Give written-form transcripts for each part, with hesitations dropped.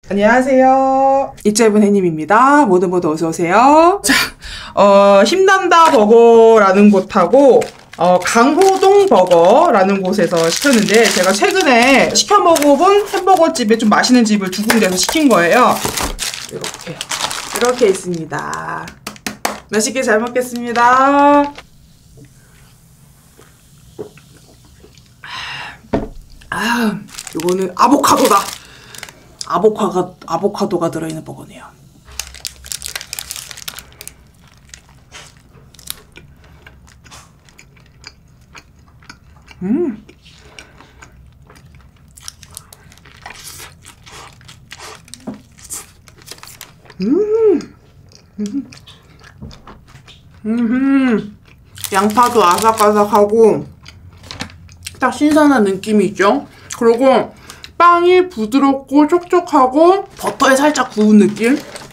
안녕하세요. 이채분 혜님입니다. 모두 어서오세요. 자, 힘난다 버거라는 곳하고, 강호동 버거라는 곳에서 시켰는데, 제가 최근에 시켜 먹어본 햄버거 집에 좀 맛있는 집을 두 군데서 시킨 거예요. 이렇게 있습니다. 맛있게 잘 먹겠습니다. 이거는 아보카도다. 아보카도가 들어있는 버거네요. 양파도 아삭아삭하고 딱 신선한 느낌이 있죠? 그리고 빵이 부드럽고 촉촉하고 버터에 살짝 구운 느낌?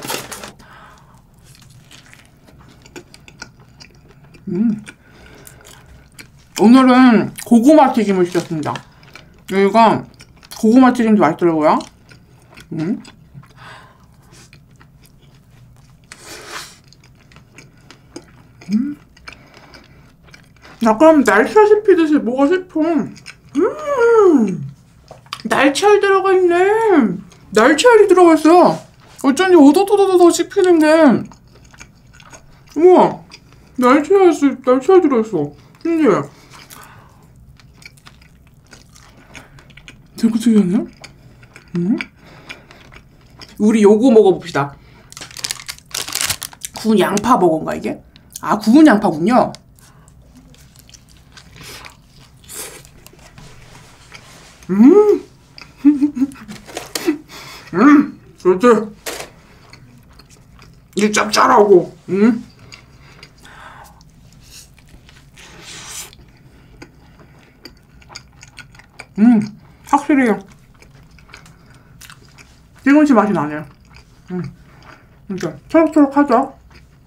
오늘은 고구마 튀김을 시켰습니다. 여기가 고구마 튀김도 맛있더라고요. 약간 날치알 씹히듯이 뭐가 씹혀. 날치알 들어가 있네. 날치알이 들어가 있어. 어쩐지 오도도도도 씹히는데. 우와, 날치알 들어있어. 신기해. 되게 특이하네. 우리 요거 먹어봅시다. 구운 양파 버거인가 이게? 아, 구운 양파군요. 좋지? 이 짭짤하고, 확실히 시금치 맛이 나네요. 진짜 초록초록하죠?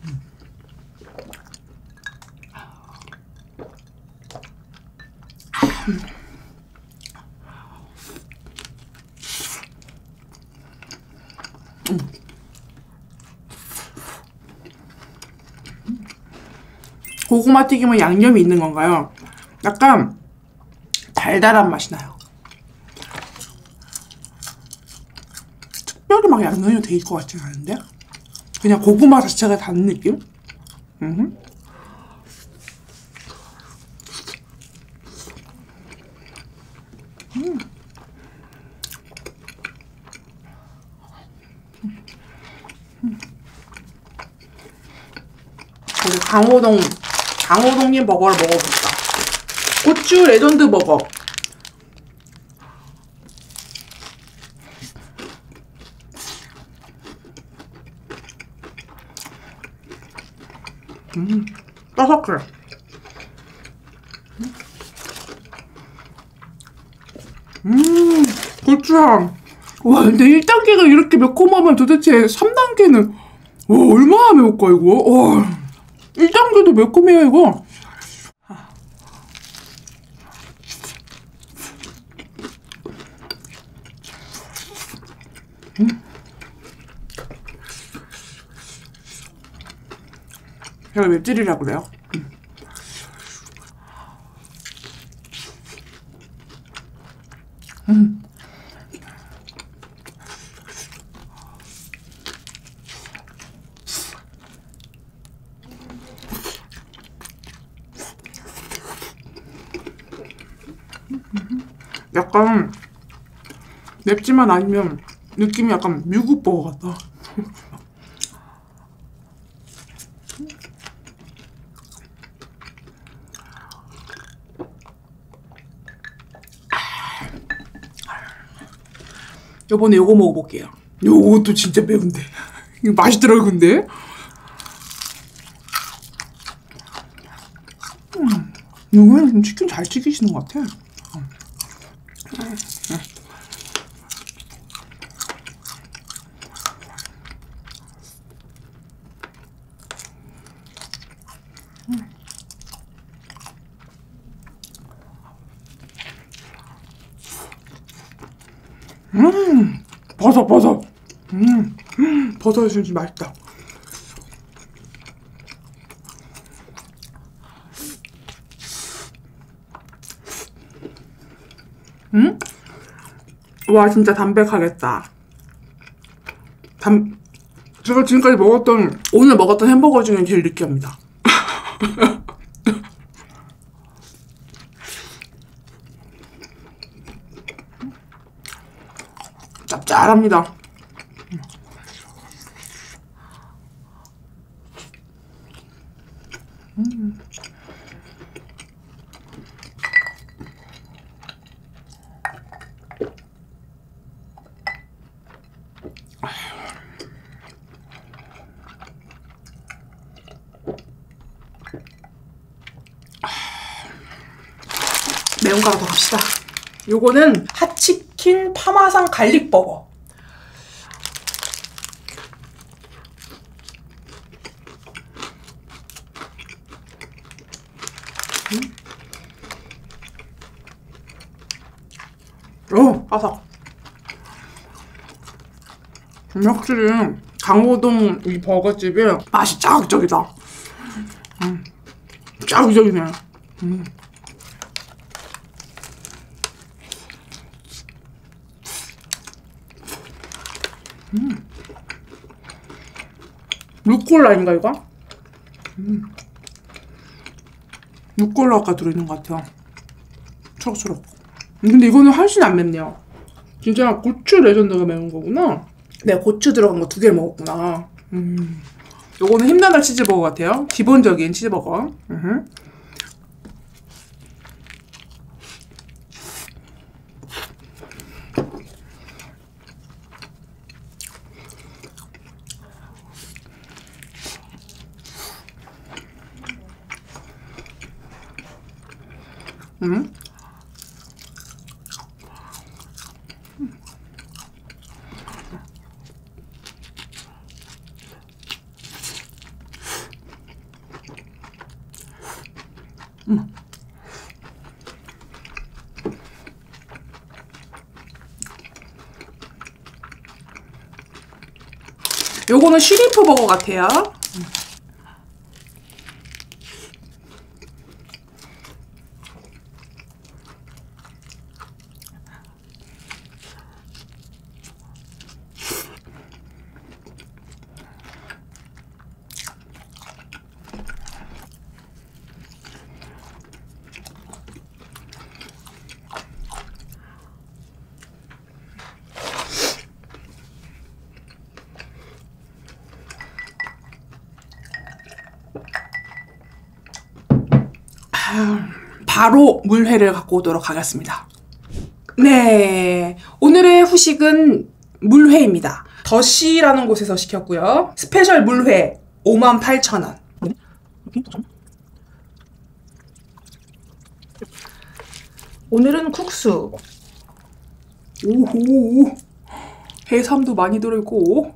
고구마 튀김은 양념이 있는 건가요? 약간 달달한 맛이 나요. 특별히 막 양념이 돼 있을 것 같지는 않은데? 그냥 고구마 자체가 단 느낌? 우리 강호동님 버거를 먹어볼까? 고추 레전드 버거. 바삭해. 고추향. 와, 근데 1단계가 이렇게 매콤하면 도대체 3단계는 와, 얼마나 매울까 이거? 와, 1단계도 매콤해요 이거. 제가 맵찔이라고 그래요. 약간 맵지만 아니면 느낌이 약간 미국버거 같다. 이번에 요거 먹어볼게요. 요것도 진짜 매운데. 이거 맛있더라고 근데. 이거는 치킨 잘 튀기시는 것 같아. 바삭바삭. 버섯이 진짜 맛있다. 와, 진짜 담백하겠다. 제가 지금까지 오늘 먹었던 햄버거 중에 제일 느끼합니다. 짭짤합니다. 매운 거로 더 갑시다. 요거는 핫치킨 파마산 갈릭버거. 오, 바삭. 확실히 강호동 이 버거집이 맛이 짱적이다. 짱적이네. 루꼴라인가 이거? 루꼴라가 들어있는 것 같아요. 초록초록. 근데 이거는 훨씬 안 맵네요. 진짜 고추 레전드가 매운 거구나. 내가 고추 들어간 거 2개 먹었구나. 요거는 힘나다 치즈버거 같아요. 기본적인 치즈버거. 요거는 쉬림프 버거 같아요. 바로 물회를 갖고 오도록 하겠습니다. 네, 오늘의 후식은 물회입니다. 더시라는 곳에서 시켰고요. 스페셜 물회 58,000원. 오늘은 국수. 오호, 해삼도 많이 들어있고.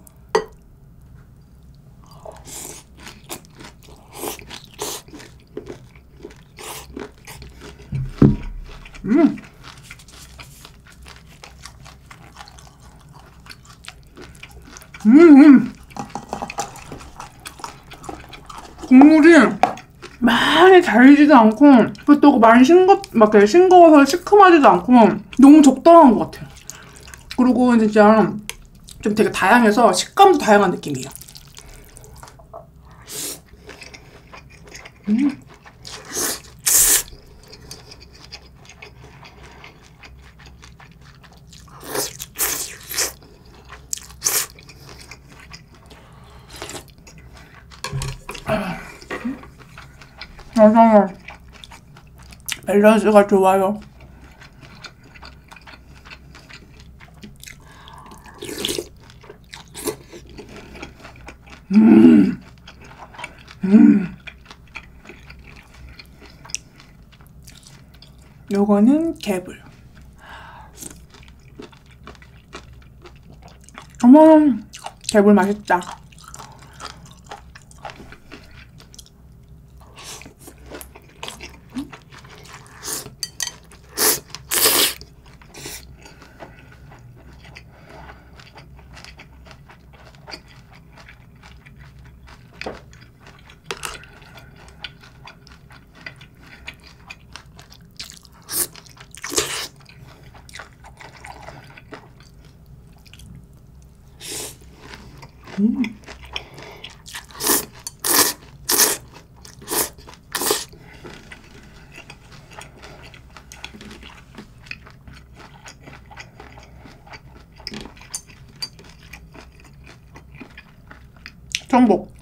국물이 많이 달지도 않고 그렇다고 많이 싱거워서 시큼하지도 않고 너무 적당한 것 같아요. 그리고 진짜 좀 되게 다양해서 식감도 다양한 느낌이에요. 맞아요. 밸런스가 좋아요. 요거는 개불. 어머, 개불 맛있다. 전복.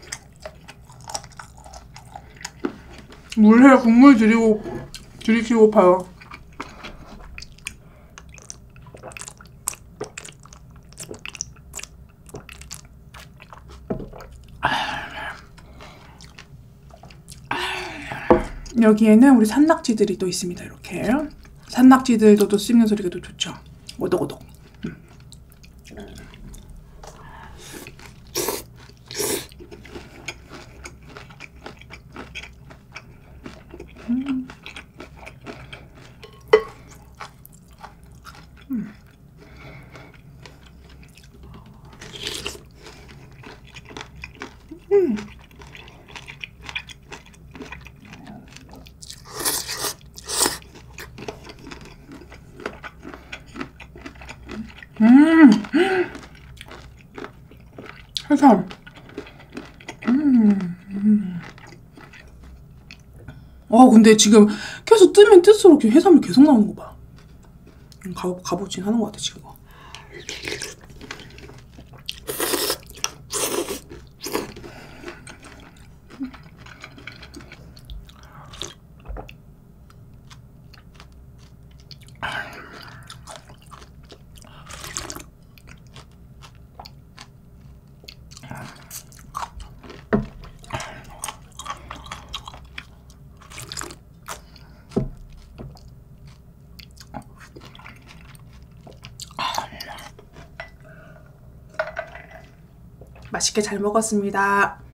물회 국물 들이키고파요. 여기에는 우리 산낙지들이 또 있습니다. 이렇게 산낙지들도 또 씹는 소리가 또 좋죠. 오독오독. 해삼. 근데 지금 계속 뜨면 뜰수록 해삼이 계속 나오는 거 봐. 가보진 하는 것 같아, 지금. 맛있게 잘 먹었습니다.